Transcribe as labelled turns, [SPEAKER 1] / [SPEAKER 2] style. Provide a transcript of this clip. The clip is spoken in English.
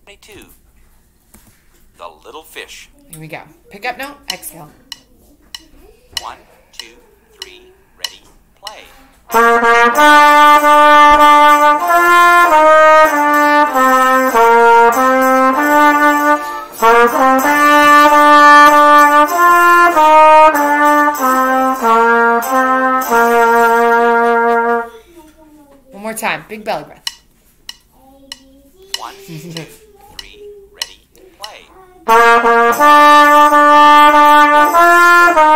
[SPEAKER 1] 22. The little fish.
[SPEAKER 2] Here we go. Pick up note, exhale.
[SPEAKER 1] 1, 2, 3, ready, play.
[SPEAKER 2] One more time. Big belly breath.
[SPEAKER 1] 1, 2, 3, ready, play.